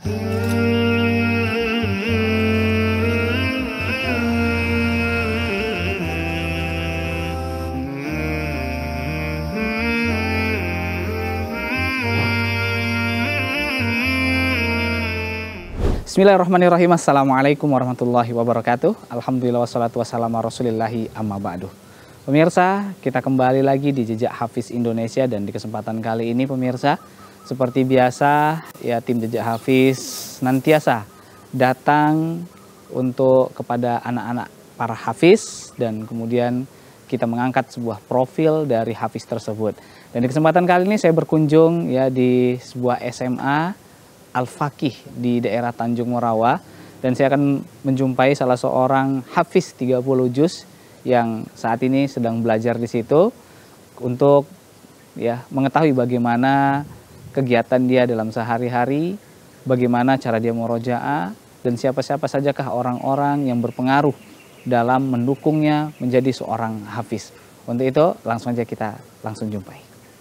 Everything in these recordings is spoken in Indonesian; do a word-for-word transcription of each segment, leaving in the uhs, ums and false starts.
Bismillahirrahmanirrahim. Assalamualaikum warahmatullahi wabarakatuh. Alhamdulillah wassalatu wassalamu ala rasulillahi amma ba'du. Pemirsa, kita kembali lagi di Jejak Hafiz Indonesia, dan di kesempatan kali ini pemirsa, seperti biasa ya, tim Jejak Hafiz senantiasa datang untuk kepada anak-anak para hafiz, dan kemudian kita mengangkat sebuah profil dari hafiz tersebut. Dan di kesempatan kali ini saya berkunjung ya di sebuah S M A Al-Faqih di daerah Tanjung Morawa, dan saya akan menjumpai salah seorang hafiz tiga puluh juz yang saat ini sedang belajar di situ untuk ya mengetahui bagaimana kegiatan dia dalam sehari-hari, bagaimana cara dia murojaah, dan siapa-siapa sajakah orang-orang yang berpengaruh dalam mendukungnya menjadi seorang hafiz. Untuk itu langsung aja kita langsung jumpai.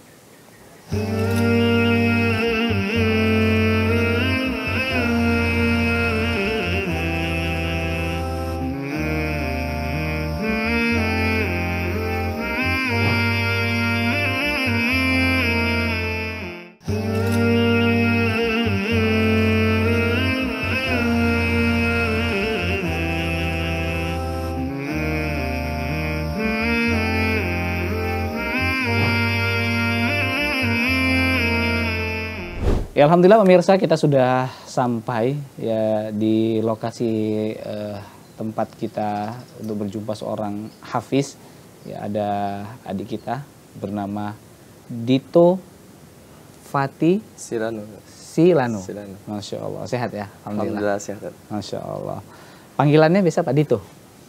Ya, alhamdulillah pemirsa, kita sudah sampai ya di lokasi eh, tempat kita untuk berjumpa seorang hafiz. Ya, ada adik kita bernama Dito Fati Silano. Silano. Silano. Masya Allah, sehat ya? Alhamdulillah, Alhamdulillah sehat. Masya Allah. Panggilannya biasa Pak Dito?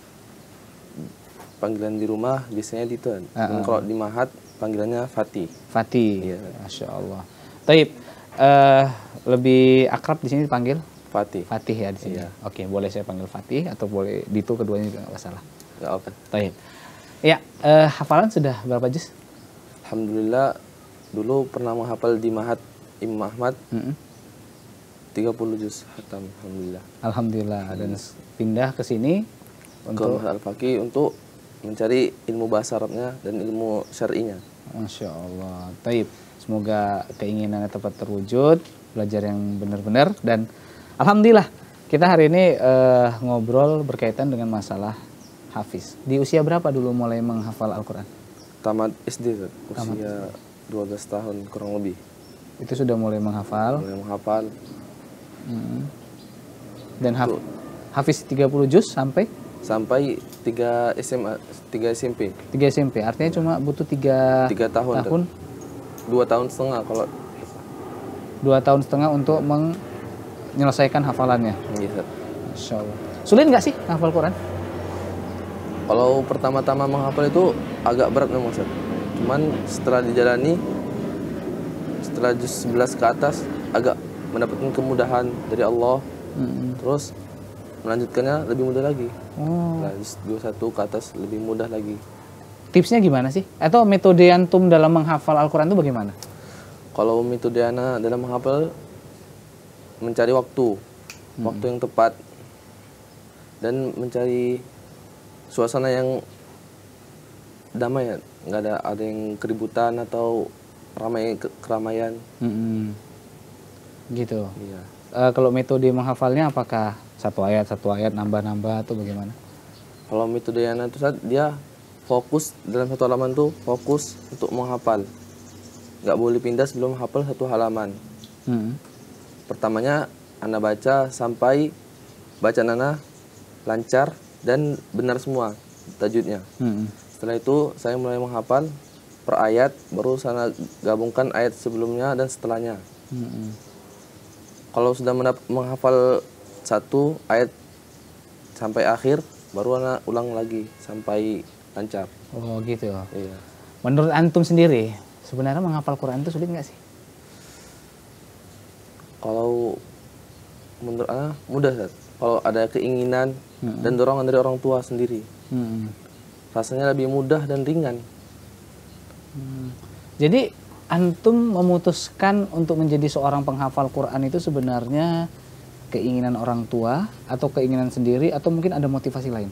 Panggilan di rumah biasanya Dito. Uh -uh. Kalau di Mahat panggilannya Fati. Fati. Iya. Masya Allah. Taib. Uh, lebih akrab di sini dipanggil Fatih. Fatih ya di sini. Iya. Oke, boleh saya panggil Fatih atau boleh Dito, keduanya juga nggak masalah. Nggak apa. Taib. Ya, uh, hafalan sudah berapa juz? Alhamdulillah, dulu pernah menghafal di Mahat Imam Ahmad. Mm-hmm. tiga puluh juz khatam, alhamdulillah. Alhamdulillah. Hmm. Dan pindah ke sini untuk ke Mahat Al-Faqih untuk mencari ilmu bahasa Arabnya dan ilmu syar'inya. Masya Allah. Taib. Semoga keinginannya tepat terwujud, belajar yang benar-benar, dan alhamdulillah kita hari ini uh, ngobrol berkaitan dengan masalah hafiz. Di usia berapa dulu mulai menghafal Al-Quran? Tamat S D, usia Tamat. dua belas tahun kurang lebih. Itu sudah mulai menghafal? Mulai menghafal. Hmm. Dan haf hafiz tiga puluh juz sampai? Sampai tiga S M A, tiga S M P. tiga S M P, artinya cuma butuh tiga tahun. tahun? Dua tahun setengah kalau dua tahun setengah untuk menyelesaikan hafalannya. Iya. Masya Allah. Sulit nggak sih hafal Quran? Kalau pertama-tama menghafal itu agak berat memang, Ustaz. Cuman setelah dijalani, setelah juz sebelas ke atas, agak mendapatkan kemudahan dari Allah. Mm-hmm. Terus melanjutkannya lebih mudah lagi. Oh. Nah, juz dua puluh satu ke atas lebih mudah lagi. Tipsnya gimana sih? Atau metode antum dalam menghafal Al-Quran itu bagaimana? Kalau metode ana dalam menghafal, mencari waktu, hmm. waktu yang tepat, dan mencari suasana yang damai, nggak ada ada yang keributan atau ramai keramaian. Hmm. Gitu. Iya. Uh, kalau metode menghafalnya apakah satu ayat satu ayat nambah-nambah atau bagaimana? Kalau metode ana itu saat dia fokus dalam satu halaman tuh fokus untuk menghafal, nggak boleh pindah sebelum hafal satu halaman. Hmm. Pertamanya ana baca sampai bacaan ana lancar dan benar semua tajwidnya. Hmm. Setelah itu saya mulai menghafal per ayat, baru saya gabungkan ayat sebelumnya dan setelahnya. Hmm. Kalau sudah menghafal satu ayat sampai akhir, baru ana ulang lagi sampai lancar. Oh gitu. Iya. Menurut antum sendiri, sebenarnya menghafal Quran itu sulit nggak sih? Kalau menurut ana mudah, Ustaz. Kalau ada keinginan hmm. dan dorongan dari orang tua sendiri, hmm. rasanya lebih mudah dan ringan. Hmm. Jadi antum memutuskan untuk menjadi seorang penghafal Quran itu sebenarnya keinginan orang tua atau keinginan sendiri atau mungkin ada motivasi lain?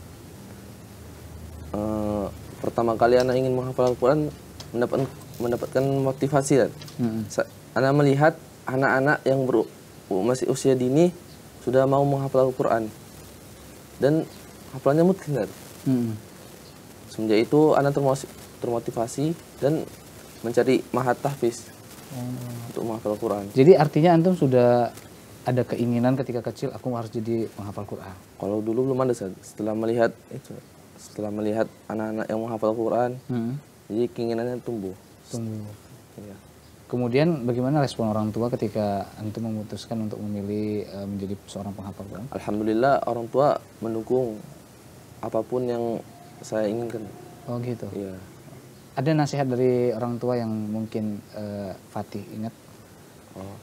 Uh, pertama kali anak ingin menghafal Al-Quran mendapat, mendapatkan motivasi kan. Hmm. Anak melihat anak-anak yang ber, masih usia dini sudah mau menghafal Al-Quran dan hafalannya mungkin kan. Hmm. Semenjak itu anak termotivasi dan mencari mahat tahfiz hmm. untuk menghafal Al-Quran. Jadi artinya antum sudah ada keinginan ketika kecil aku harus jadi menghafal Quran. Kalau dulu belum ada, setelah melihat itu, setelah melihat anak-anak yang menghafal Quran, hmm. jadi keinginannya tumbuh. Tumbuh. Ya. Kemudian bagaimana respon orang tua ketika antum memutuskan untuk memilih uh, menjadi seorang penghafal Quran? Alhamdulillah orang tua mendukung apapun yang saya inginkan. Oh gitu. Iya. Ada nasihat dari orang tua yang mungkin uh, Fatih ingat? Oh.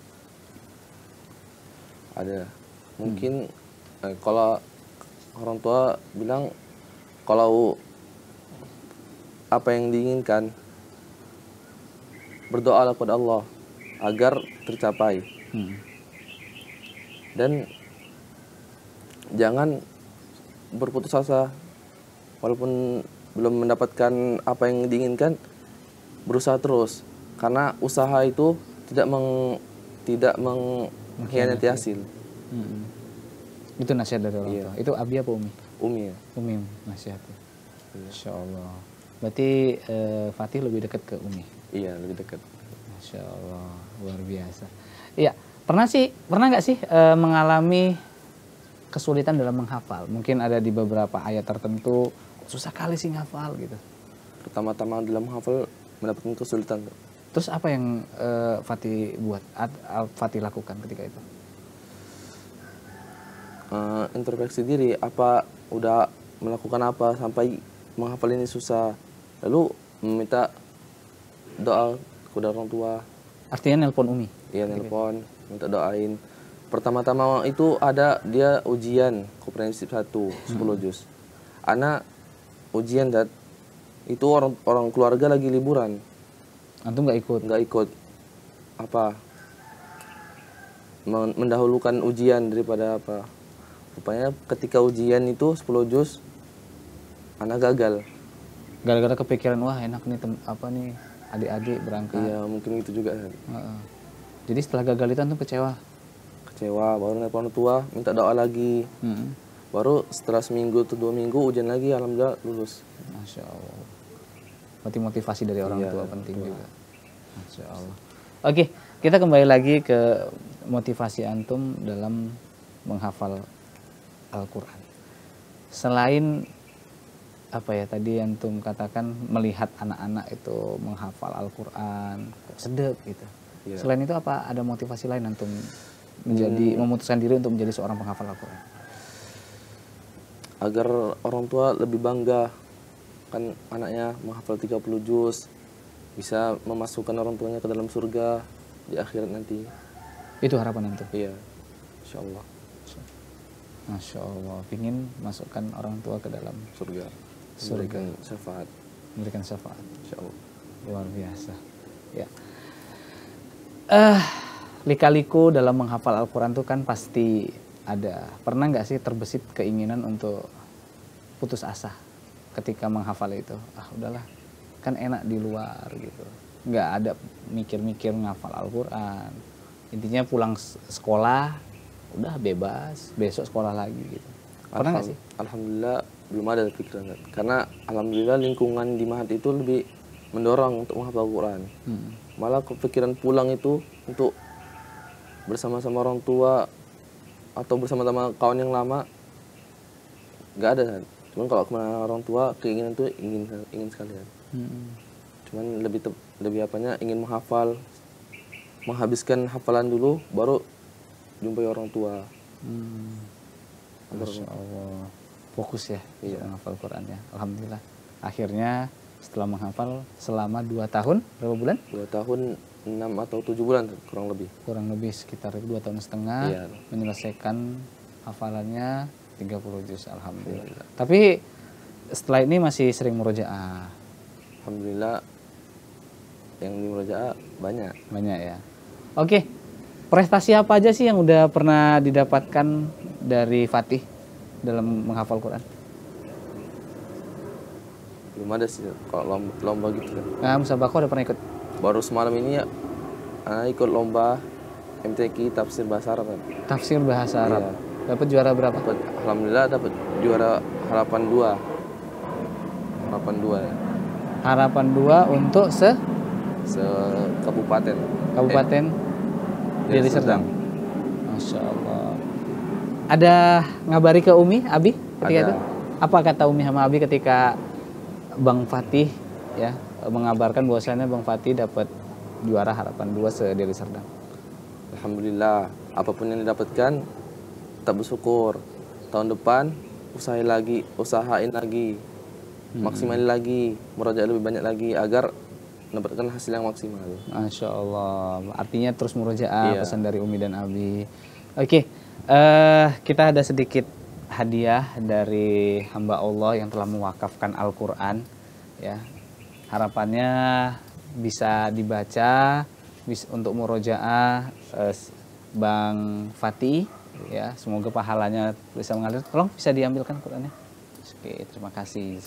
Ada. Mungkin hmm. eh, kalau orang tua bilang kalau apa yang diinginkan berdoalah kepada Allah agar tercapai. Hmm. Dan jangan berputus asa walaupun belum mendapatkan apa yang diinginkan, berusaha terus karena usaha itu tidak meng tidak meng mengkhianati hasil. Hmm. Itu nasihat dari orang iya. tua. Itu Abi apa Umi? Umi ya. Umi nasihatnya. Iya. Masya Allah. Berarti eh, Fatih lebih dekat ke Umi? Iya, lebih dekat. Masya Allah, luar biasa. Iya, pernah sih, pernah nggak sih eh, mengalami kesulitan dalam menghafal? Mungkin ada di beberapa ayat tertentu susah kali sih ngafal gitu. Pertama-tama dalam menghafal mendapatkan kesulitan. Terus apa yang uh, Fatih buat, uh, Fatih lakukan ketika itu? Uh, introspeksi diri, apa udah melakukan apa sampai menghafal ini susah. Lalu meminta doa kepada orang tua. Artinya nelpon Umi? Iya, nelpon, minta doain. Pertama-tama itu ada dia ujian komprehensif satu, sepuluh juz. Anak ujian dat itu orang orang keluarga lagi liburan. Antum nggak ikut? Nggak ikut. Apa? Mendahulukan ujian daripada apa? Rupanya ketika ujian itu sepuluh juz, anak gagal. Gara-gara kepikiran, wah enak nih tem apa nih adik-adik berangkat. Iya, mungkin itu juga. Uh-uh. Jadi setelah gagal itu antum kecewa? Kecewa, baru nelpon tua, minta doa lagi. Hmm. Baru setelah seminggu atau dua minggu ujian lagi, alhamdulillah lulus. Masya Allah. Berarti motivasi dari orang iya, tua penting tua. juga. Masya Allah. Oke, kita kembali lagi ke motivasi antum dalam menghafal Al-Quran. Selain apa ya tadi antum katakan melihat anak-anak itu menghafal Al-Quran, sedek gitu. Iya. Selain itu apa ada motivasi lain antum menjadi hmm. memutuskan diri untuk menjadi seorang penghafal Al-Quran? Agar orang tua lebih bangga kan anaknya menghafal tiga puluh juz, bisa memasukkan orang tuanya ke dalam surga di akhirat nanti. Itu harapan antum? Iya, insya Allah. Masya Allah, ingin masukkan orang tua ke dalam surga, surga. Memberikan syafaat. Memberikan syafaat, insya Allah. Luar biasa. Ya. Uh, lika-liku dalam menghafal Al-Quran itu kan pasti ada. Pernah nggak sih terbesit keinginan untuk putus asa ketika menghafal itu? Ah udahlah, kan enak di luar gitu. Nggak ada mikir-mikir menghafal Al-Quran. Intinya pulang sekolah, udah bebas, besok sekolah lagi gitu. Pernah nggak sih? Alhamdulillah belum ada pikiran. Karena alhamdulillah lingkungan di Mahat itu lebih mendorong untuk menghafal Al-Quran. Hmm. Malah kepikiran pulang itu untuk bersama-sama orang tua atau bersama-sama kawan yang lama nggak ada kan. Cuman kalau kemana orang tua keinginan tuh ingin ingin sekali kan. Hmm. Cuman lebih lebih apanya ingin menghafal, menghabiskan hafalan dulu baru jumpai orang tua. Hmm. Masya Allah. Fokus ya iya. menghafal Quran ya. Alhamdulillah. Akhirnya setelah menghafal selama dua tahun berapa bulan? Dua tahun enam atau tujuh bulan kurang lebih. Kurang lebih sekitar dua tahun setengah iya. menyelesaikan hafalannya tiga puluh juz. Alhamdulillah. Alhamdulillah. Tapi setelah ini masih sering murojaah. Alhamdulillah yang di murojaah banyak. Banyak ya. Oke. Prestasi apa aja sih yang udah pernah didapatkan dari Fatih dalam menghafal Quran? Belum ada sih kalau lomba, lomba gitu. Nah, musabaqah udah pernah ikut? Baru semalam ini ya anak ikut lomba M T Q tafsir bahasa Arab kan. Tafsir bahasa Arab. Iya. Dapat juara berapa? Dapat, alhamdulillah dapat juara harapan dua. Harapan dua ya. Harapan dua untuk se Se kabupaten. Kabupaten Eh, Deli Serdang. Masya Allah. Ada ngabari ke Umi, Abi ketika Ada. itu? Apa kata Umi sama Abi ketika Bang Fatih ya mengabarkan bahwasannya Bang Fatih dapat juara harapan dua se Deli Serdang? Alhamdulillah, apapun yang didapatkan tetap bersyukur. Tahun depan usahain lagi, usahain lagi, hmm. maksimalin lagi, murojaah lebih banyak lagi agar mendapatkan hasil yang maksimal. Masya Allah. Artinya terus murojaah, iya. Pesan dari Umi dan Abi. Oke, uh, kita ada sedikit hadiah dari hamba Allah yang telah mewakafkan Al-Quran. Ya, harapannya bisa dibaca bisa untuk murojaah uh, Bang Fatih. Ya, semoga pahalanya bisa mengalir. Tolong bisa diambilkan Qurannya. Oke, terima kasih.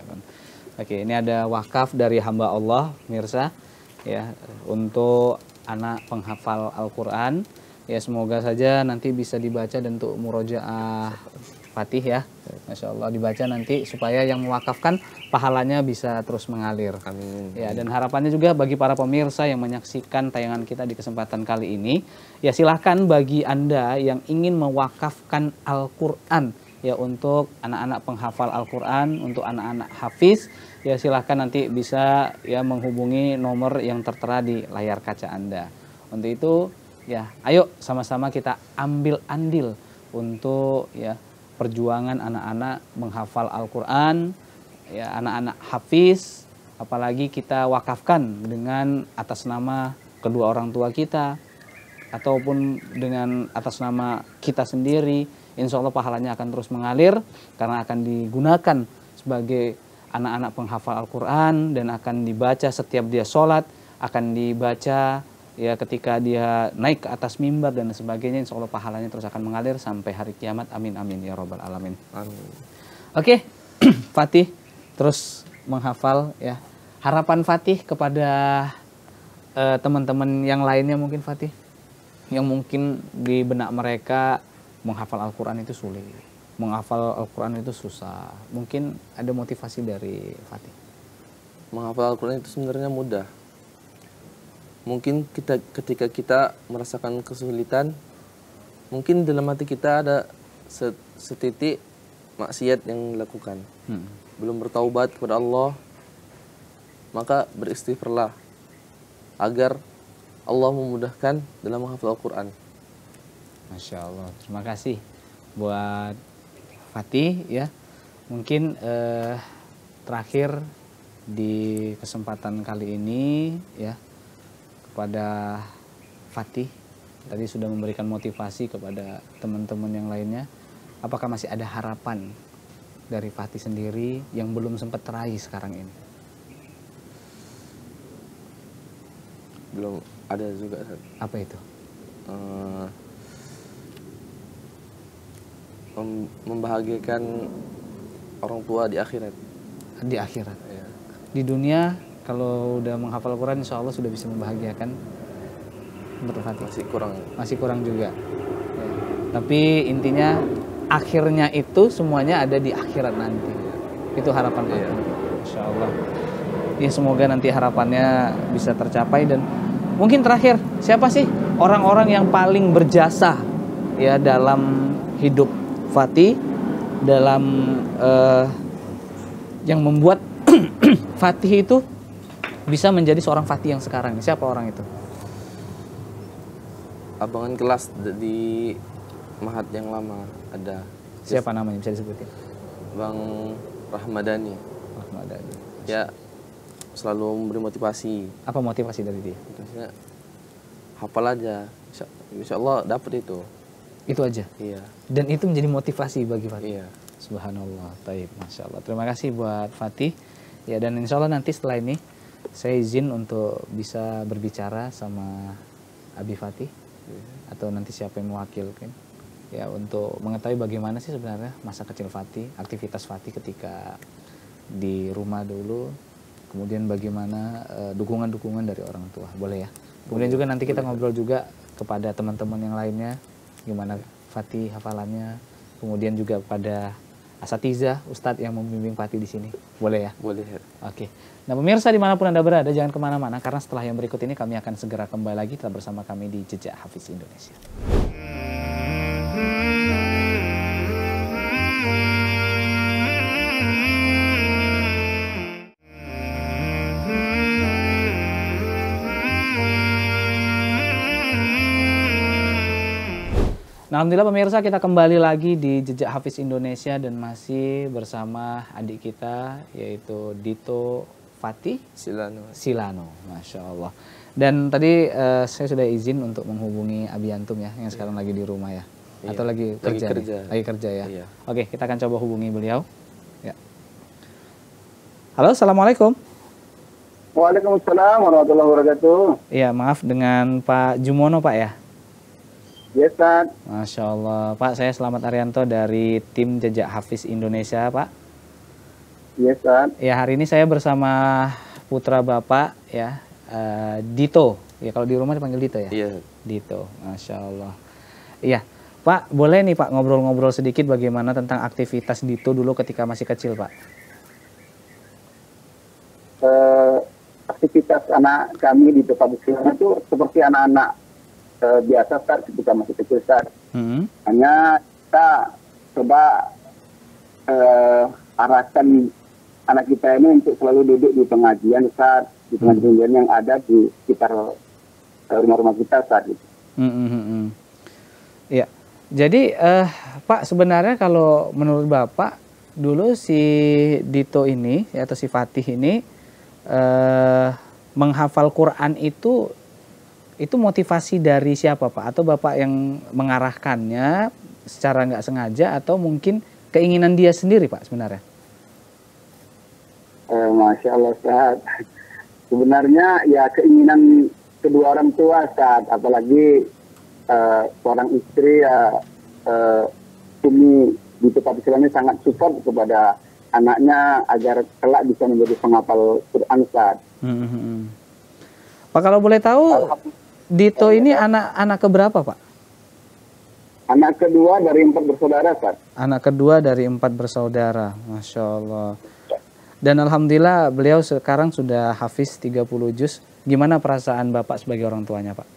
Oke, ini ada wakaf dari hamba Allah, mirsa, ya, untuk anak penghafal Al-Quran. Ya, semoga saja nanti bisa dibaca dan untuk murojaah Fatih ya, Masya Allah dibaca nanti supaya yang mewakafkan pahalanya bisa terus mengalir. Amin. Ya, dan harapannya juga bagi para pemirsa yang menyaksikan tayangan kita di kesempatan kali ini, ya silahkan bagi Anda yang ingin mewakafkan Al-Quran ya untuk anak-anak penghafal Al-Quran, untuk anak-anak hafiz, ya silahkan nanti bisa ya menghubungi nomor yang tertera di layar kaca Anda. Untuk itu ya ayo sama-sama kita ambil andil untuk ya perjuangan anak-anak menghafal Al-Quran, ya anak-anak hafiz, apalagi kita wakafkan dengan atas nama kedua orang tua kita, ataupun dengan atas nama kita sendiri, insya Allah pahalanya akan terus mengalir, karena akan digunakan sebagai anak-anak penghafal Al-Quran, dan akan dibaca setiap dia sholat, akan dibaca ya ketika dia naik ke atas mimbar dan sebagainya. Insya Allah pahalanya terus akan mengalir sampai hari kiamat. Amin amin ya robbal alamin. Amin. Oke, Fatih terus menghafal ya. Harapan Fatih kepada uh, teman-teman yang lainnya mungkin Fatih, yang mungkin di benak mereka menghafal Al-Quran itu sulit, menghafal Al-Quran itu susah. Mungkin ada motivasi dari Fatih. Menghafal Al-Quran itu sebenarnya mudah. Mungkin kita ketika kita merasakan kesulitan, mungkin dalam hati kita ada setitik maksiat yang dilakukan. Hmm. Belum bertaubat kepada Allah, maka beristighfarlah agar Allah memudahkan dalam menghafal Al-Quran. Masya Allah, terima kasih buat Fatih ya. Mungkin eh, terakhir di kesempatan kali ini ya, kepada Fatih, tadi sudah memberikan motivasi kepada teman-teman yang lainnya. Apakah masih ada harapan dari Fatih sendiri yang belum sempat teraih sekarang ini? Belum ada juga. Apa itu? Uh, mem membahagiakan orang tua di akhirat. Di akhirat. Ya. Di dunia kalau udah menghafal Quran, insya Allah sudah bisa membahagiakan menurut Fatih. Masih kurang. Masih kurang juga. Ya. Tapi intinya akhirnya itu semuanya ada di akhirat nanti. Itu harapan Fatih. Ya. Insya Allah. Ya semoga nanti harapannya bisa tercapai. Dan mungkin terakhir, siapa sih orang-orang yang paling berjasa ya dalam hidup Fatih, dalam uh, yang membuat Fatih itu bisa menjadi seorang Fatih yang sekarang? Siapa orang itu? Abangan kelas di Mahat yang lama ada. Siapa namanya, bisa disebutin? Bang Rahmadani. Rahmadani. Ya, selalu memberi motivasi. Apa motivasi dari dia? Motivasinya hafal aja. Insya, insya Allah dapat itu. Itu aja? Iya. Dan itu menjadi motivasi bagi Fatih? Iya. Subhanallah. Taib, Masya Allah. Terima kasih buat Fatih. Ya, dan insya Allah nanti setelah ini saya izin untuk bisa berbicara sama Abi Fatih. atau nanti siapa yang mewakilkan ya untuk mengetahui bagaimana sih sebenarnya masa kecil Fatih, aktivitas Fatih ketika di rumah dulu, kemudian bagaimana dukungan-dukungan uh, dari orang tua, boleh ya? Kemudian juga nanti kita ngobrol juga kepada teman-teman yang lainnya, gimana Fatih hafalannya, kemudian juga pada asatizah, Ustadz yang membimbing Fatih di sini, boleh ya? Boleh ya. Oke. Nah pemirsa dimanapun Anda berada, jangan kemana-mana, karena setelah yang berikut ini kami akan segera kembali lagi tetap bersama kami di Jejak Hafiz Indonesia. Nah, alhamdulillah pemirsa, kita kembali lagi di Jejak Hafiz Indonesia dan masih bersama adik kita yaitu Dito Fatih Silano. Silano, Masya Allah. Dan tadi uh, saya sudah izin untuk menghubungi Abi Antum ya, yang sekarang iya. lagi di rumah ya, iya. atau lagi kerja, lagi kerja, lagi kerja ya. Iya. Oke, kita akan coba hubungi beliau. Ya. Halo, assalamualaikum. Waalaikumsalam warahmatullahi wabarakatuh. Iya, maaf dengan Pak Jumono Pak ya. Yes, Pak. Masya Allah. Pak, saya Selamat Arianto dari tim Jejak Hafiz Indonesia, Pak. Yes, Pak. Ya, hari ini saya bersama putra Bapak, ya, uh, Dito. Ya, kalau di rumah dipanggil Dito ya? Iya. Dito, Masya Allah. Iya, Pak, boleh nih Pak ngobrol-ngobrol sedikit bagaimana tentang aktivitas Dito dulu ketika masih kecil, Pak? Uh, aktivitas anak kami di tempat Islam itu seperti anak-anak Uh, biasa Ustaz ketika masih kecil Ustaz. Mm-hmm. Hanya kita coba uh, arahkan anak kita ini untuk selalu duduk di pengajian Ustaz, di pengajian mm-hmm. yang ada di sekitar uh, rumah-rumah kita Ustaz. Gitu. Mm-hmm. Ya, jadi uh, Pak sebenarnya kalau menurut Bapak dulu si Dito ini atau si Fatih ini uh, menghafal Quran itu itu motivasi dari siapa Pak? Atau Bapak yang mengarahkannya secara nggak sengaja atau mungkin keinginan dia sendiri Pak sebenarnya? Eh, Masya Allah Ustaz. Sebenarnya ya keinginan kedua orang tua Ustaz. Apalagi eh, seorang istri ya eh, Umi di tempat Islam ini sangat support kepada anaknya agar kelak bisa menjadi penghafal Quran Ustaz. Hmm, hmm, hmm. Pak kalau boleh tahu Dito ini anak-anak keberapa, Pak? Anak kedua dari empat bersaudara, Pak. Anak kedua dari empat bersaudara, Masya Allah. Dan Alhamdulillah beliau sekarang sudah hafiz tiga puluh juz. Gimana perasaan Bapak sebagai orang tuanya, Pak?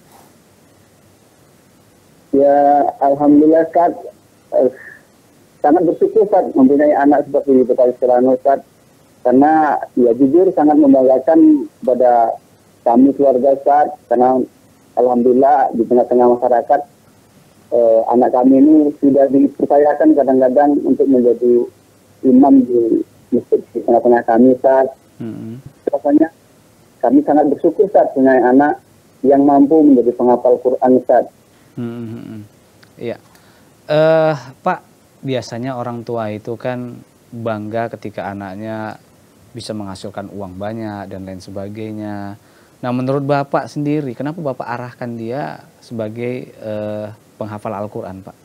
Ya, Alhamdulillah, Ustaz. Eh, sangat bersyukur, Ustaz, mempunyai anak seperti itu, Pak Silano, Ustaz. Karena, ya jujur sangat membanggakan pada kami keluarga, Ustaz. Karena Alhamdulillah di tengah-tengah masyarakat eh, anak kami ini sudah dipercayakan kadang-kadang untuk menjadi imam di masjid di tengah-tengah kami Ustaz. Mm-hmm. Rasanya kami sangat bersyukur Ustaz punya anak yang mampu menjadi penghafal Quran Ustaz. Mm-hmm. Iya, uh, Pak, biasanya orang tua itu kan bangga ketika anaknya bisa menghasilkan uang banyak dan lain sebagainya. Nah, menurut Bapak sendiri, kenapa Bapak arahkan dia sebagai uh, penghafal Al-Quran, Pak?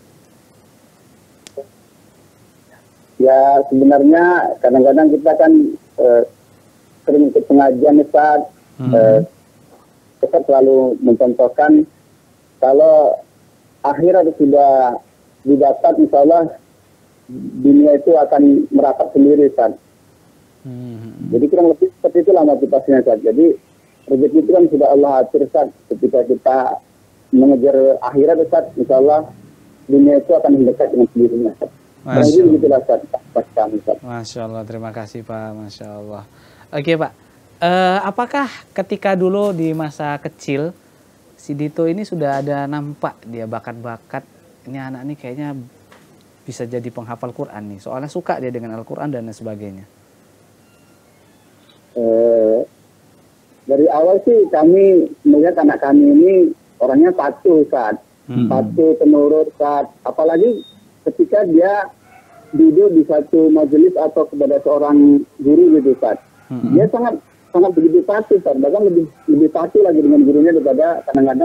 Ya, sebenarnya kadang-kadang kita kan uh, sering ikut pengajian, Ustaz. Mm-hmm. uh, kita selalu mencontohkan kalau akhirat sudah didapat, insya Allah dunia itu akan merapat sendiri, Ustaz. Mm-hmm. Jadi kurang lebih seperti itulah motivasinya, Ustaz. Jadi rezeki itu kan sudah Allah atur Ustaz. Ketika kita mengejar akhirat Ustaz, insya Allah dunia itu akan mendekat dengan sendirinya Ustaz. Masya Allah. Ustaz, Ustaz. Masya Allah, terima kasih Pak. Masya Allah. Oke Pak, uh, apakah ketika dulu di masa kecil si Dito ini sudah ada nampak dia bakat-bakat, ini anak ini kayaknya bisa jadi penghafal Quran nih, soalnya suka dia dengan Al-Quran dan sebagainya? Uh, Dari awal sih kami melihat anak kami ini orangnya patuh, Ustaz. Hmm. Patuh, penurut, Ustaz. Apalagi ketika dia duduk di satu majelis atau kepada seorang guru gitu, Ustaz. Hmm. Dia sangat sangat begitu patuh, Ustaz. Bahkan lebih lebih patuh lagi dengan gurunya daripada kadang-kadang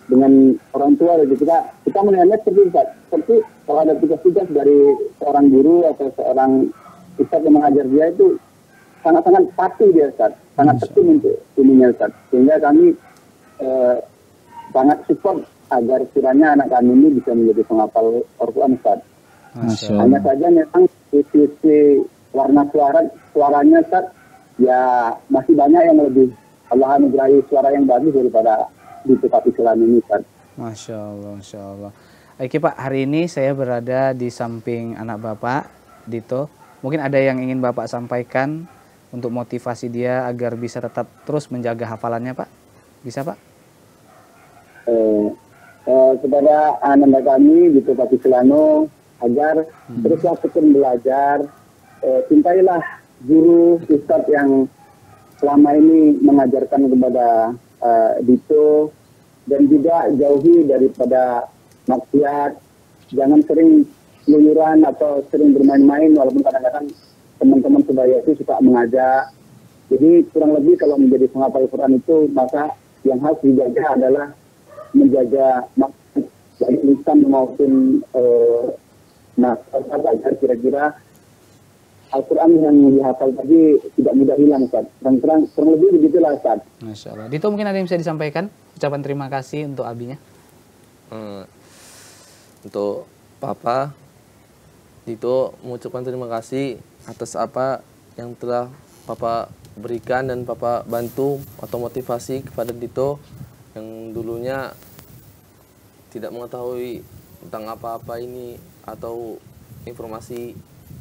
dengan orang tua gitu. Kita kita menilainya seperti Ustaz. Seperti kalau ada tugas-tugas dari seorang guru atau seorang ustaz yang mengajar dia itu sangat-sangat patuh dia Ustaz, sangat tekun untuk ininya Ustaz. Sehingga kami eh, sangat support agar kiranya anak kami ini bisa menjadi penghafal Al-Quran Ustaz. Hanya saja memang sisi warna suara suaranya Ustaz, ya masih banyak yang lebih Allah anugerahi suara yang bagus daripada di tempat Islam ini Ustaz. Masya Allah, Masya Allah. Oke Pak, hari ini saya berada di samping anak Bapak, Dito. Mungkin ada yang ingin Bapak sampaikan untuk motivasi dia agar bisa tetap terus menjaga hafalannya Pak? Bisa Pak? Eh, eh, kepada anak kami di tempat Islano agar hmm. teruslah tekun belajar, eh, cintailah guru ustadz yang selama ini mengajarkan kepada uh, Dito, dan juga jauhi daripada maksiat, jangan sering luyuran atau sering bermain-main walaupun kadang-kadang teman-teman sebaya itu suka mengajak. Jadi kurang lebih kalau menjadi penghafal Quran itu maka yang harus dijaga adalah menjaga maksud baik lisan maupun uh, nafas agar kira-kira Al-Quran yang dihafal tadi tidak mudah hilang, Ustaz. Terang-terang, kurang lebih begitulah, Ustaz. Masya Allah. Dito, mungkin ada yang bisa disampaikan? Ucapan terima kasih untuk abinya. Hmm, untuk Papa, Dito mengucapkan terima kasih atas apa yang telah Papa berikan dan Papa bantu atau motivasi kepada Dito yang dulunya tidak mengetahui tentang apa-apa ini atau informasi.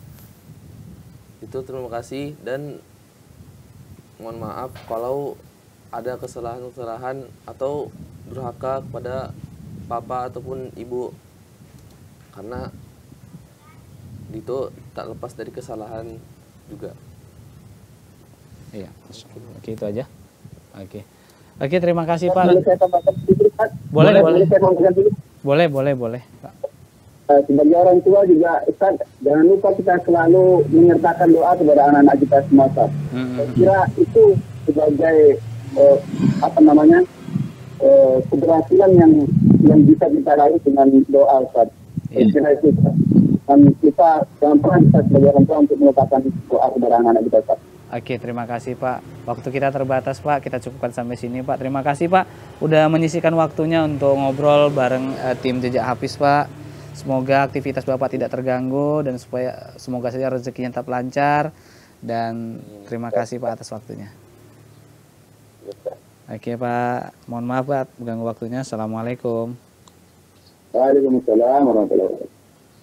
Itu terima kasih dan mohon maaf kalau ada kesalahan-kesalahan atau durhaka kepada papa ataupun ibu, karena Dito tak lepas dari kesalahan juga. Iya, oke itu aja. Oke, oke terima kasih Pak. Boleh saya tambahkan sedikit, Pak? Boleh, boleh. Boleh saya tambahkan sedikit? Boleh, boleh, boleh. Pak. Sebagai orang tua juga, Ustaz, jangan lupa kita selalu menyertakan doa kepada anak-anak kita semua, Ustaz. Mm-hmm. Saya kira itu sebagai eh, apa namanya eh, keberhasilan yang yang bisa kita raih dengan doa, Ustaz. Yeah. Saya kira itu, Ustaz. Dan kita jangan pernah kita sebagai orang tua untuk meletakkan doa kepada anak-anak kita, Ustaz. Oke, terima kasih Pak. Waktu kita terbatas Pak, kita cukupkan sampai sini Pak. Terima kasih Pak, udah menyisihkan waktunya untuk ngobrol bareng uh, tim Jejak Hafiz Pak. Semoga aktivitas Bapak tidak terganggu dan supaya semoga saja rezekinya tetap lancar, dan terima kasih Pak atas waktunya. Oke Pak, mohon maaf Pak mengganggu waktunya. Assalamualaikum. Waalaikumsalam warahmatullahi wabarakatuh.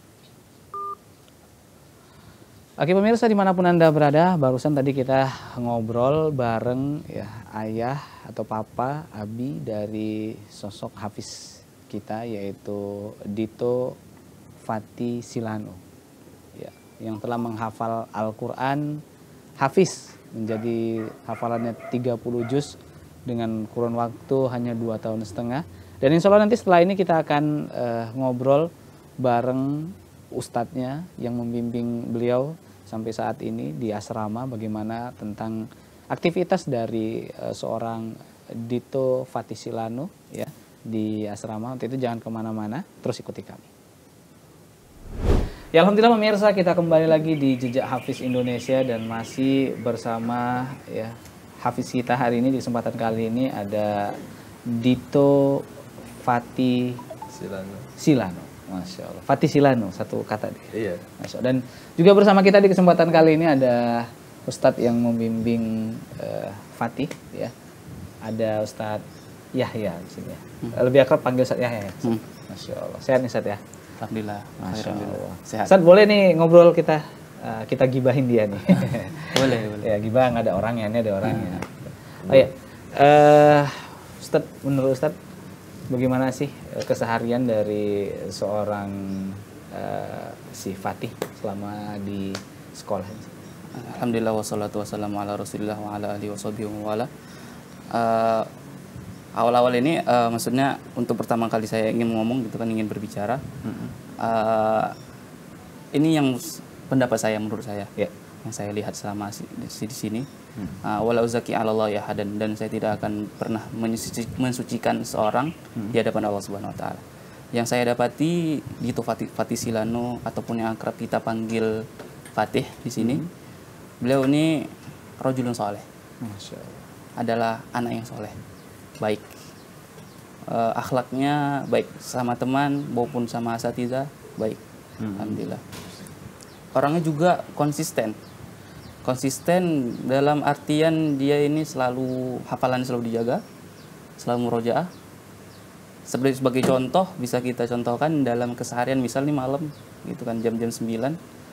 Oke pemirsa dimanapun Anda berada, barusan tadi kita ngobrol bareng ya ayah atau papa, abi dari sosok Hafiz kita, yaitu Dito Fati Silano ya, yang telah menghafal Al-Quran Hafiz menjadi hafalannya tiga puluh juz dengan kurun waktu hanya dua tahun setengah. Dan insya Allah nanti setelah ini kita akan uh, ngobrol bareng ustadznya yang membimbing beliau sampai saat ini di asrama, bagaimana tentang aktivitas dari uh, seorang Dito Fati Silano ya di asrama. Untuk itu jangan kemana-mana, terus ikuti kami. Ya alhamdulillah pemirsa, kita kembali lagi di Jejak Hafiz Indonesia dan masih bersama ya Hafiz kita hari ini. Di kesempatan kali ini ada Dito Fati Silano. Silano, Masya Allah. Fati Silano, satu kata dia. Iya. Masya Allah. Dan juga bersama kita di kesempatan kali ini ada Ustadz yang membimbing uh, Fatih ya. Ada Ustadz Yahya di sini ya. Hmm. Lebih akrab panggil Ustadz Yahya. Hmm. Masya Allah. Sehat nih Ustadz ya? Alhamdulillah. Masya Allah. Sehat. Ustadz boleh nih ngobrol kita, uh, kita gibahin dia nih. Boleh, boleh. Ya gibah nggak ada orangnya, ini ada orangnya. Hmm. Oh ya, uh, Ustadz, menurut Ustadz bagaimana sih keseharian dari seorang uh, si Fatih selama di sekolah? Alhamdulillah wassalatu wassalamu ala rasulillah wa ala alihi washabihi wa wala. Uh, awal-awal ini uh, maksudnya untuk pertama kali saya ingin ngomong gitu kan, ingin berbicara. Mm-hmm. uh, ini yang pendapat saya, menurut saya, yeah. yang saya lihat selama di, di sini. Hmm. Uh, Wala uzaki 'ala Allahi ahadan, dan saya tidak akan pernah mensuci, mensucikan seorang hmm. di hadapan Allah Subhanahu wa taala. Yang saya dapati di Fatih, Fatih Silano ataupun yang akrab kita panggil Fatih di sini. Hmm. Beliau ini rajulun saleh. Masya Allah. Adalah anak yang soleh, baik. Uh, akhlaknya baik sama teman maupun sama asatidzah baik. Hmm. Alhamdulillah. Orangnya juga konsisten. Konsisten dalam artian dia ini selalu hafalan selalu dijaga, selalu murojaah. Seperti sebagai contoh bisa kita contohkan dalam keseharian, misal nih malam gitu kan jam-jam sembilan,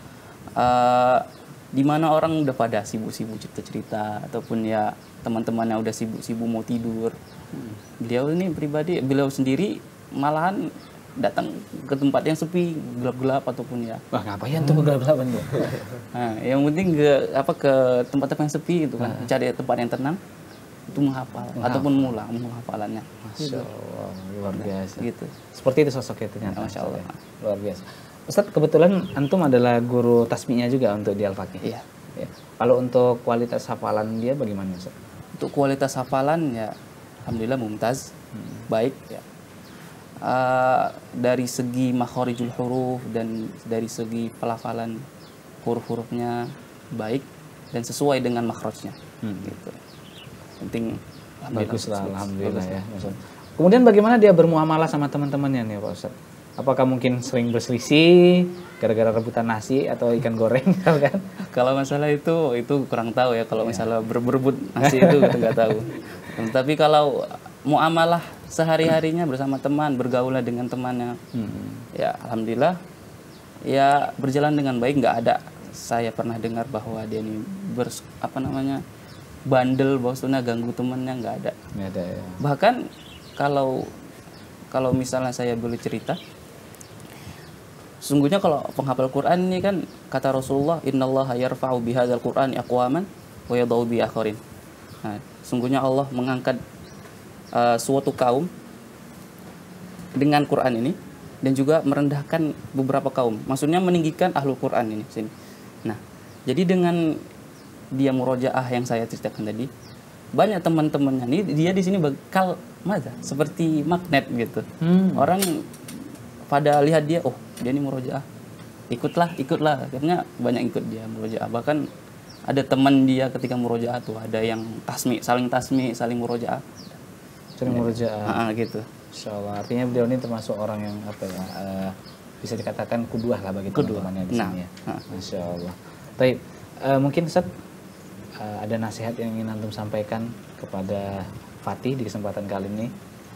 uh, di mana orang udah pada sibuk-sibuk cerita-cerita ataupun ya teman-teman yang udah sibuk-sibuk mau tidur. Hmm. Beliau ini pribadi, beliau sendiri malahan datang ke tempat yang sepi, gelap-gelap ataupun ya. Wah, ngapain tuh gelap-gelapan tuh? Nah, yang penting ke apa ke tempat-tempat yang sepi itu kan, uh-huh. cari tempat yang tenang itu menghafal Menghafal. ataupun mulang menghafalannya. Masya Allah, luar biasa. Gitu. Seperti itu sosoknya ternyata. Masya Allah. Luar biasa. Ustadz, kebetulan antum adalah guru tasmiynya juga untuk di Al-Faqih. Iya. Ya. Kalau untuk kualitas hafalan dia bagaimana, Ustadz? Untuk kualitas hafalan ya alhamdulillah mumtaz, hmm. baik ya. Uh, dari segi makhorijul huruf dan dari segi pelafalan huruf-hurufnya baik dan sesuai dengan makhrajnya. Hmm. Gitu. Penting baguslah alhamdulillah ya. Kemudian bagaimana dia bermuamalah sama teman-temannya nih Pak Ustadz? Apakah mungkin sering berselisih gara-gara rebutan nasi atau ikan goreng kan? Kalau masalah itu itu kurang tahu ya, kalau yeah. misalnya berebut nasi itu kita nggak tahu. Tapi kalau muamalah sehari-harinya bersama teman, bergaulnya dengan temannya, hmm. ya alhamdulillah ya berjalan dengan baik. Nggak ada saya pernah dengar bahwa dia ini bers, apa namanya bandel, bahwasanya ganggu temannya, nggak ada. Nggak ada ya. Bahkan kalau kalau misalnya saya boleh cerita, sesungguhnya kalau penghafal Quran ini kan kata Rasulullah, innallaha yarfa'u bihadzal Qur'ani aqwaman wa yadau bi akharin. Nah, sesungguhnya Allah mengangkat uh, suatu kaum dengan Quran ini dan juga merendahkan beberapa kaum. Maksudnya meninggikan ahlul Quran ini sini. Nah, jadi dengan dia murojaah yang saya ceritakan tadi, banyak teman-temannya nih dia di sini bakal masa seperti magnet gitu. Hmm. Orang pada lihat dia, oh dia ini murojaah, ikutlah, ikutlah. Akhirnya banyak ikut dia murojaah. Bahkan ada teman dia ketika murojaah tuh ada yang tasmi, saling tasmi, saling murojaah. Saling murojaah. Ah, gitu. Insyaallah. Artinya beliau ini termasuk orang yang apa ya? Uh, bisa dikatakan kuduah lah bagi teman-temannya di nah, sini ya. Nah. Masya Allah. Baik, uh, mungkin Ustaz uh, ada nasihat yang ingin antum sampaikan kepada Fatih di kesempatan kali ini?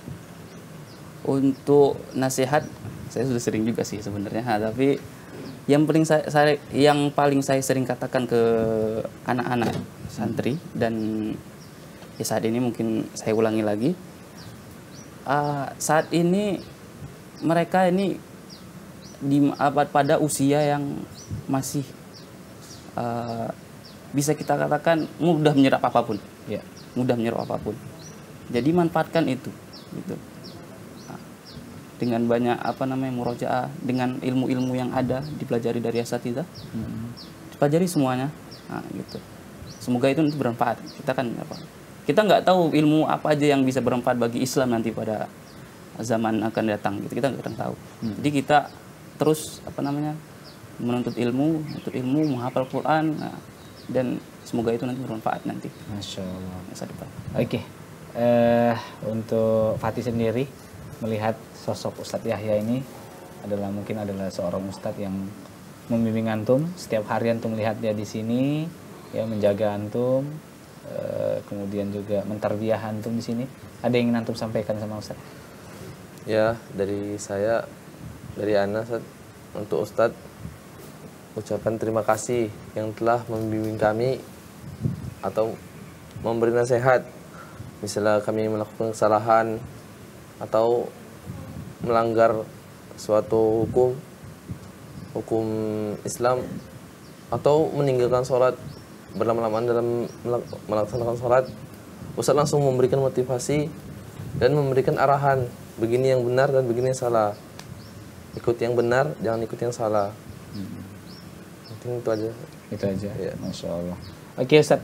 Untuk nasihat saya sudah sering juga sih sebenarnya, ha, tapi yang paling saya, saya yang paling saya sering katakan ke anak-anak santri dan ya saat ini mungkin saya ulangi lagi, uh, saat ini mereka ini di abad pada usia yang masih uh, bisa kita katakan mudah menyerap apapun, ya. mudah menyerap apapun. Jadi manfaatkan itu, gitu. Dengan banyak apa namanya murojaah, dengan ilmu-ilmu yang ada dipelajari dari asatidzah, hmm. dipelajari semuanya, nah, gitu. Semoga itu nanti bermanfaat. Kita kan apa? Kita nggak tahu ilmu apa aja yang bisa bermanfaat bagi Islam nanti pada zaman akan datang. Gitu. Kita nggak akan tahu. Hmm. Jadi kita terus apa namanya menuntut ilmu, menuntut ilmu, menghafal Quran, nah, dan semoga itu nanti bermanfaat nanti. Masya Allah. Masa depan. Oke, okay. uh, untuk Fatih sendiri melihat sosok Ustadz Yahya ini adalah mungkin adalah seorang Ustadz yang membimbing antum. Setiap hari antum melihat dia di sini, ya menjaga antum, uh, kemudian juga mentarbiyah antum di sini. Ada yang ingin antum sampaikan sama Ustadz? Ya, dari saya, dari Ana, untuk Ustadz, ucapan terima kasih yang telah membimbing kami atau memberi nasihat. Misalnya kami melakukan kesalahan atau melanggar suatu hukum hukum Islam atau meninggalkan sholat berlama-lama dalam melaksanakan sholat, Ustaz langsung memberikan motivasi dan memberikan arahan, begini yang benar dan begini yang salah, ikut yang benar, jangan ikut yang salah. hmm. Mungkin itu aja. Itu aja. Ya. Masya Allah. Oke Ustaz,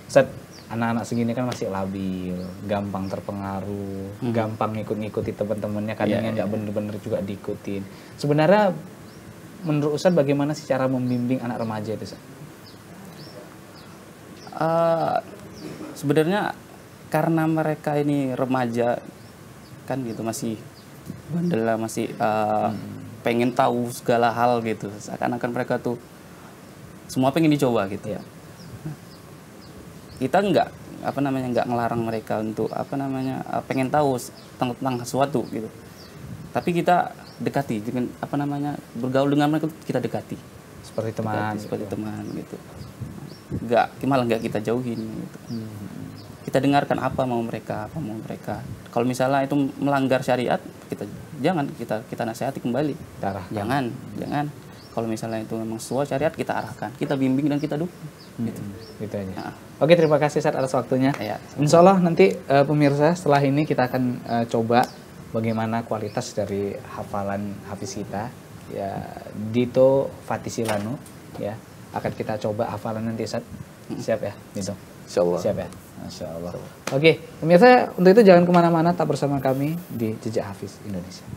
Ustaz, anak-anak segini kan masih labil, gampang terpengaruh, hmm. gampang ngikut-ngikuti teman-temannya, kadangnya nggak yeah, yeah. bener-bener juga diikutin. Sebenarnya menurut Ustaz bagaimana sih cara membimbing anak remaja itu, Ustaz? Uh, sebenarnya karena mereka ini remaja kan gitu, masih bandel lah, masih uh, hmm. pengen tahu segala hal gitu. Seakan-akan mereka tuh semua pengen dicoba gitu ya. Kita nggak apa namanya nggak ngelarang mereka untuk apa namanya pengen tahu tentang, tentang sesuatu gitu, tapi kita dekati dengan apa namanya bergaul dengan mereka, kita dekati seperti teman dekati, gitu. seperti teman gitu, nggak malah nggak kita jauhin gitu. hmm. Kita dengarkan apa mau mereka apa mau mereka kalau misalnya itu melanggar syariat, kita jangan kita kita nasihati kembali, Darah. jangan hmm. jangan kalau misalnya itu memang sesuai syariat, kita arahkan, kita bimbing dan kita dukung. Hmm, gitu. gitu aja. Nah. Oke, terima kasih Ustaz atas waktunya. Ya, Insya Allah nanti uh, pemirsa setelah ini kita akan uh, coba bagaimana kualitas dari hafalan hafiz kita, ya Dito Fatisilano, ya akan kita coba hafalan nanti Ustaz. Siap ya, Dito? Insya Allah. Siap ya, Masya Allah. Oke, pemirsa untuk itu jangan kemana-mana, tetap bersama kami di Jejak Hafiz Indonesia.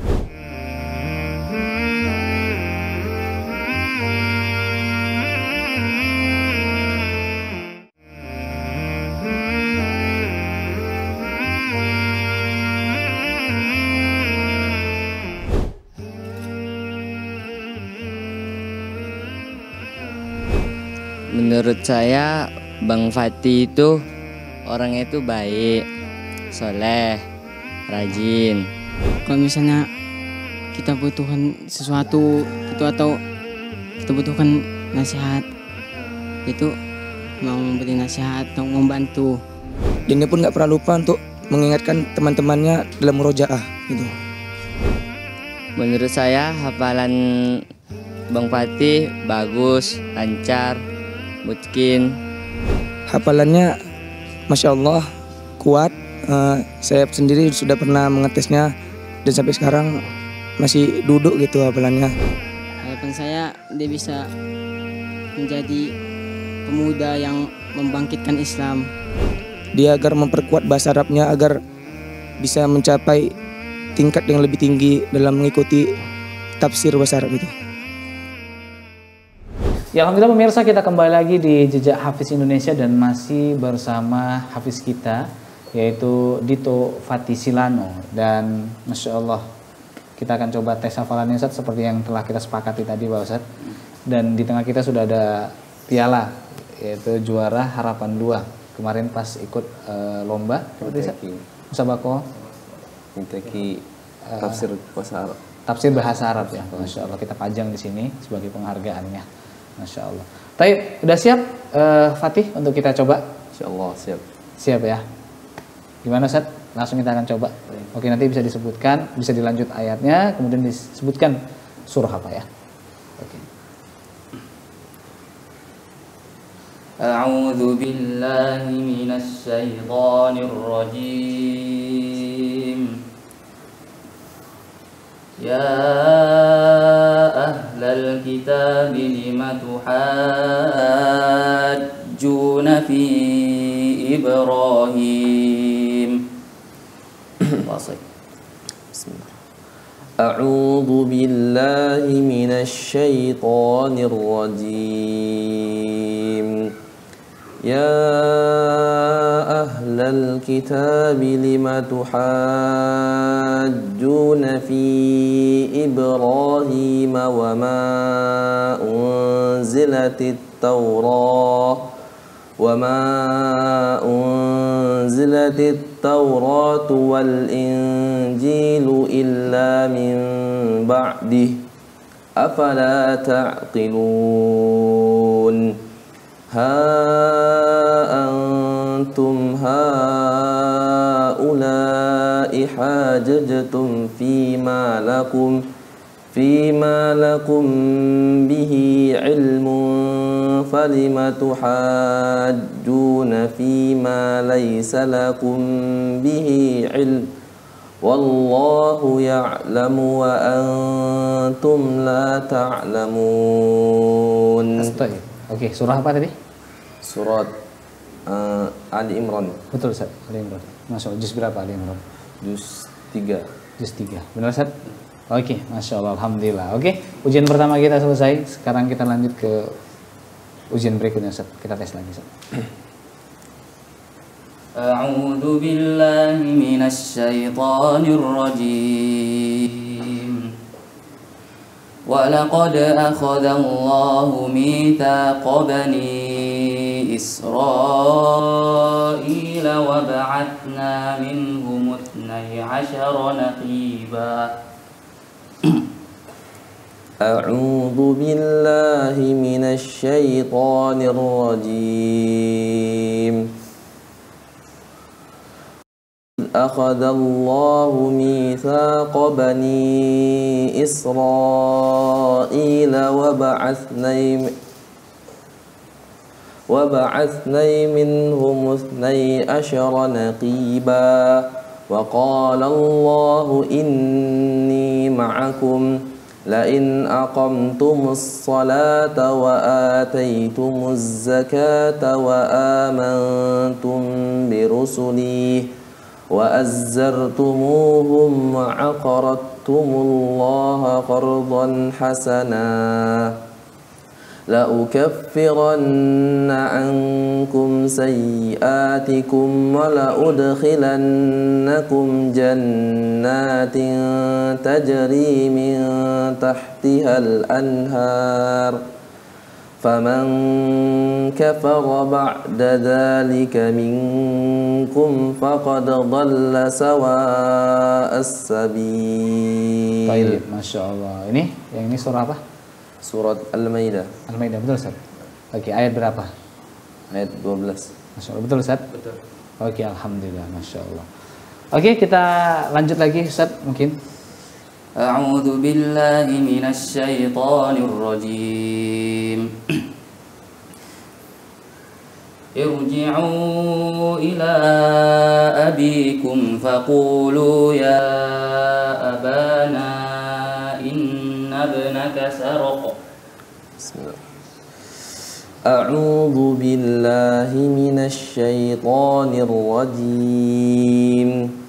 Menurut saya Bang Fatih itu orangnya itu baik, soleh, rajin. Kalau misalnya kita butuhkan sesuatu itu atau kita butuhkan nasihat, itu mau memberi nasihat atau membantu. Dan dia pun nggak pernah lupa untuk mengingatkan teman-temannya dalam murojaah gitu. Menurut saya hafalan Bang Fatih bagus, lancar, mungkin hafalannya Masya Allah kuat. uh, saya sendiri sudah pernah mengetesnya dan sampai sekarang masih duduk gitu hafalannya. Harapan saya dia bisa menjadi pemuda yang membangkitkan Islam. Dia agar memperkuat bahasa Arabnya agar bisa mencapai tingkat yang lebih tinggi dalam mengikuti tafsir bahasa Arab itu. Ya, alhamdulillah pemirsa, kita kembali lagi di Jejak Hafiz Indonesia dan masih bersama hafiz kita yaitu Dito Fatisilano. Dan Masya Allah kita akan coba tes hafalannya Ustaz seperti yang telah kita sepakati tadi Pak Ustaz. Dan di tengah kita sudah ada piala yaitu juara harapan dua kemarin pas ikut uh, lomba Musabaqah Mintaki tafsir bahasa Arab. Tafsir bahasa Arab ya. Masya Allah, kita pajang di sini sebagai penghargaannya. Masya Allah. Tapi udah siap uh, Fatih untuk kita coba? Insya Allah siap. Siap ya. Gimana Ustaz? Langsung kita akan coba. Oke, nanti bisa disebutkan, bisa dilanjut ayatnya, kemudian disebutkan surah apa ya. Oke. A'udzu billahi minasy syaithanir rajim. Ya ahlal kitab lima tuhajjuna fi Ibrahim. Bismillah. A'udzu billahi minasy syaithanir rajim. Ya ahlal kitab lima tuhajjuna fi Ibrahim wa ma unzilatit Taurah wa ma unzilatit Taurat wal Injilu illa min ba'dih afala ta'qilun. Ha antum haula'i hajajtum fima lakum fima lakum bihi ilmun falima tuhajjuna fima laysa lakum bihi ilm wallahu ya'lamu wa antum la ta'lamun. Oke, surah apa tadi? Surat uh, Ali Imran. Betul Ustaz, Ali Imran. Masya Allah, juz berapa Ali Imran? Juz tiga. Juz tiga. Benar Ustaz? Oke, Masya Allah, Alhamdulillah. Oke, ujian pertama kita selesai. Sekarang kita lanjut ke ujian berikutnya Ustaz. Kita tes lagi Ustaz. A'udzu billahi minasy syaithanir rajim. Wa laqad akhadha Allahu mitsaqa bani Israil wa ba'athna minhum ithnay 'ashara naqiba. A'udzu billahi minasy syaithanir rajim. أخذ الله ميثاق بني إسرائيل وبعثنا وبعثنا منهم اثني عشر نقيبا وقال الله إني معكم لئن أقمتم الصلاة وآتيتم الزكاة وآمنتم برسلي وأزرتموهم وعقرضتم الله قرضا حسنا لأكفرن عنكم سيئاتكم ولأدخلنكم جنات تجري من تحتها الأنهار فمن كفر بعد ذلك منكم فقد ضل سواء السبيل. Baik, Masya Allah. Ini, yang ini surah apa? Surat Al-Maidah. Al-Maidah, betul Ustaz? Oke, ayat berapa? Ayat dua belas. Masya Allah, betul Ustaz? Betul. Oke, Alhamdulillah, Masya Allah. Oke, kita lanjut lagi Ustaz, mungkin. A'udzu billahi minasy syaithanir rajim. Irji'u ila abikum faqulu ya abana inna ibnaka saraq. Bismillah. A'udzu billahi minasy syaithanir rajim.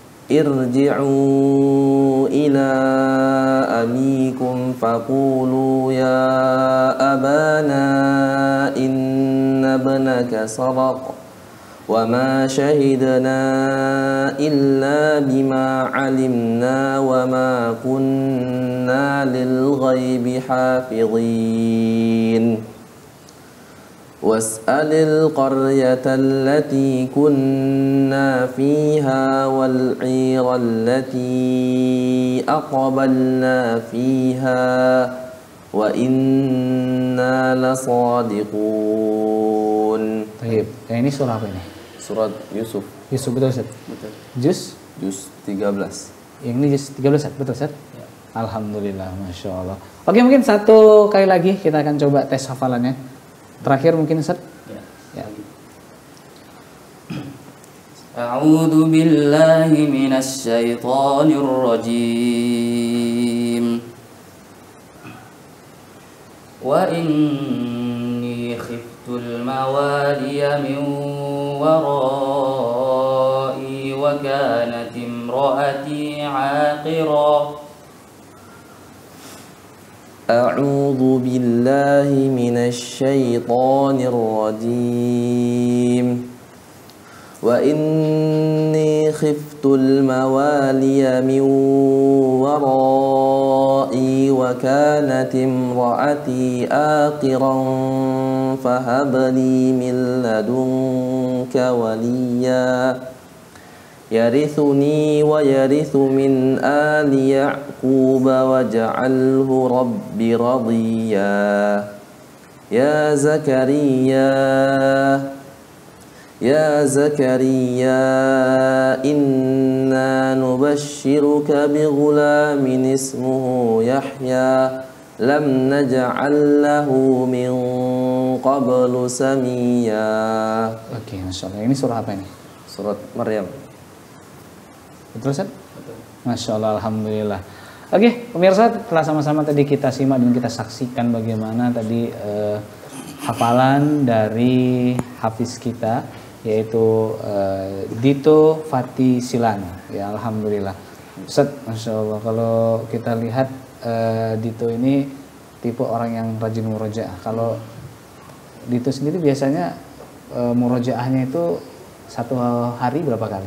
Irji'u ila abikum faqulu ya abana inna ibnaka saraq wa ma shahidna illa bima 'alimna wa ma kunna lil ghaibi hafidhin. واسأل القرية التي كنا فيها والعير التي أقبلنا فيها وإنا لصادقون. Baik, yang ini surah apa ini? Surat Yusuf. Yusuf, betul Ustaz? Betul. Juz? Juz tiga belas. Yang ini juz tiga belas Ustaz, betul Ustaz? Ya. Alhamdulillah, Masya Allah. Oke, mungkin satu kali lagi kita akan coba tes hafalannya. Terakhir mungkin Ustaz? Ya. A'udzu billahi minasy syaithanir rajim. Wa inni khiftul mawaliya min wara'i wa kanat imra'ati 'aqira. أعوذ بالله من الشيطان الرجيم وإني خفت الموالي من ورائي وكانت امرأتي آقرا فهب لي من لدنك وليا يرثني ويرث من آل يعقوب واجعله رب رضيا يا زكريا يا زكريا إنا نبشرك بغلام اسمه يحيى لم نجعل له من قبل سميا. Oke, Masya Allah. Ini surah apa ini? Surat Maryam. Betul Ustaz? Betul. Masya Allah, Alhamdulillah. Oke, pemirsa, telah sama-sama tadi kita simak dan kita saksikan bagaimana tadi uh, hafalan dari hafiz kita, yaitu uh, Dito Fati Silano. Ya, alhamdulillah. Ustaz, masya Allah, kalau kita lihat uh, Dito ini tipe orang yang rajin murojaah. Kalau Dito sendiri biasanya uh, murojaahnya itu satu hari berapa kali?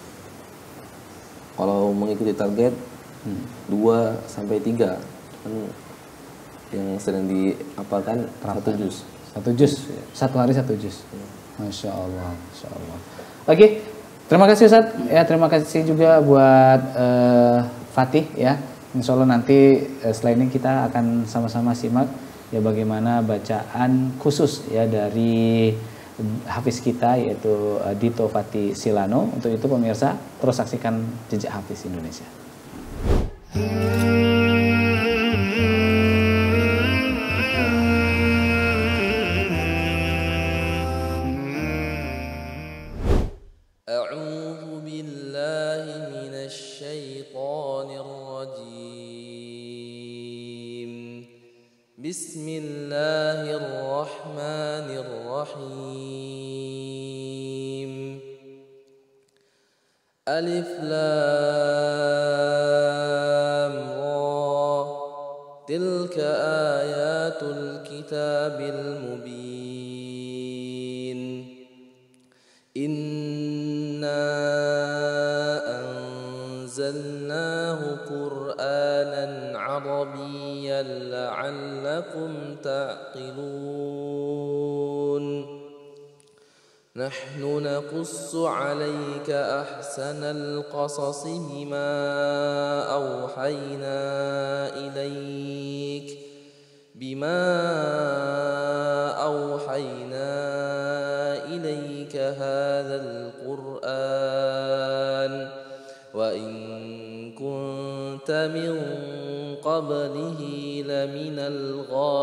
Kalau mengikuti target hmm. dua sampai tiga kan yang sering dihafalkan satu juz. Satu juz, satu hari satu juz. Masya Allah, Masya Allah. Oke, terima kasih Ustaz. Ya, terima kasih juga buat uh, Fatih ya. Insya Allah nanti uh, setelah ini kita akan sama-sama simak ya bagaimana bacaan khusus ya dari hafiz kita, yaitu uh, Dito Fati Silano. Untuk itu pemirsa, terus saksikan Jejak Hafiz Indonesia. Bismillahirrahmanirrahim. Alif lam ra. Tilka ayatul kitabil mubin. Inna anzalnahu Qur'anan Arabiyyan la'allakum ta'qilun. Nahnu naqussu 'alayka ahsanal qasasi bima awhayna ilayk bima awhayna ilayka hadzal Qur'an wa in kunta min qablihi laminal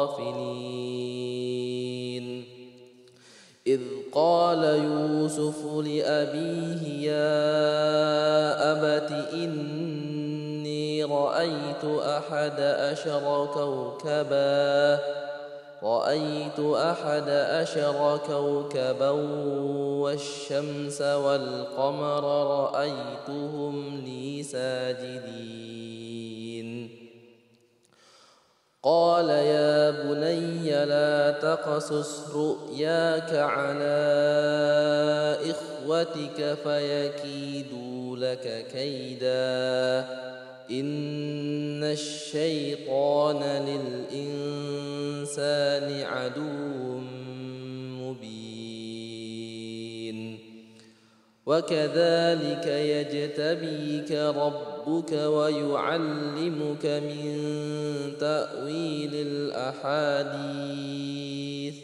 ghafilin. إذ قال يوسف لأبيه يا أبت إني رأيت أحد أشر كوكبا رأيت أحد أشر كوكبا والشمس والقمر رأيتهم لي ساجدين. قال يا بني لا تقصص رؤياك على إخوتك فيكيدوا لك كيدا إن الشيطان للإنسان عدو مبين. وكذلك يجتبيك ربك ويعلمك من تأويل الأحاديث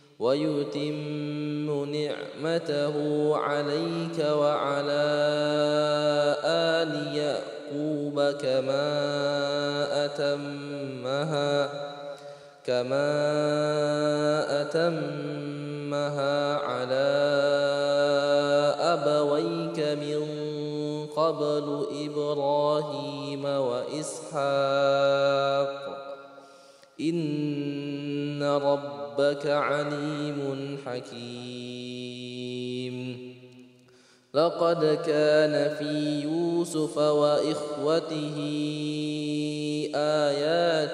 ويتم نعمته عليك وعلى آل يعقوب كما أتمها كما أتمها على أبويك من قبل إبراهيم وإسحاق إن ربك عليم حكيم. لقد كان في يوسف وإخوته آيات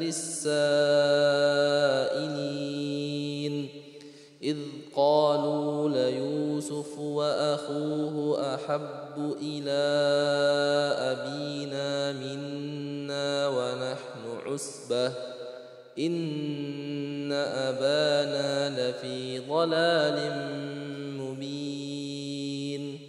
للسائلين إذ قالوا ليوسف وأخوه أحب إلى أبينا منا ونحن عصبة إن أبانا لفي ضلال مبين.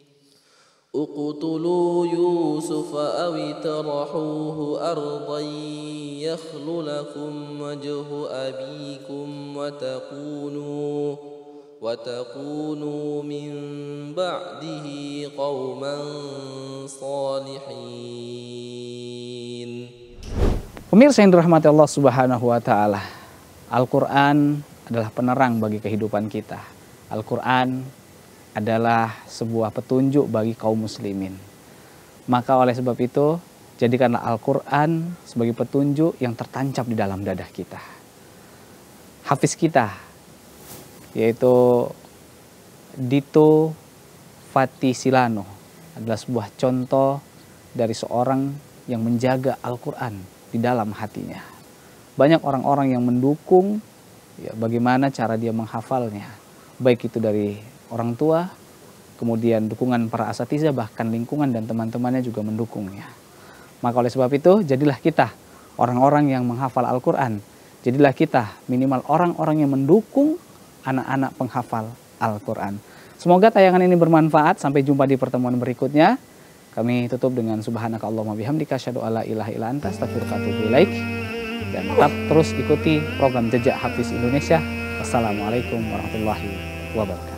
اقتلوا يوسف أو اطرحوه أرضا يخل لكم وجه أبيكم وتكونوا وتكونوا من بعده قوما صالحين. Pemirsa yang dirahmati Allah Subhanahu wa taala, Al-Qur'an adalah penerang bagi kehidupan kita. Al-Qur'an adalah sebuah petunjuk bagi kaum muslimin. Maka oleh sebab itu, jadikanlah Al-Qur'an sebagai petunjuk yang tertancap di dalam dada kita. hafiz kita, yaitu Dito Fatisilano, adalah sebuah contoh dari seorang yang menjaga Al-Quran di dalam hatinya. Banyak orang-orang yang mendukung ya, bagaimana cara dia menghafalnya, baik itu dari orang tua, kemudian dukungan para asatidzah, bahkan lingkungan dan teman-temannya juga mendukungnya. Maka oleh sebab itu, jadilah kita orang-orang yang menghafal Al-Quran. Jadilah kita minimal orang-orang yang mendukung anak-anak penghafal Al-Quran. Semoga tayangan ini bermanfaat. Sampai jumpa di pertemuan berikutnya. Kami tutup dengan subhanakallahumma bihamdika asyhadu alla ilaha illa anta astaghfiruka wa atubu ilaik. Dan tetap terus ikuti program Jejak Hafiz Indonesia. Wassalamualaikum warahmatullahi wabarakatuh.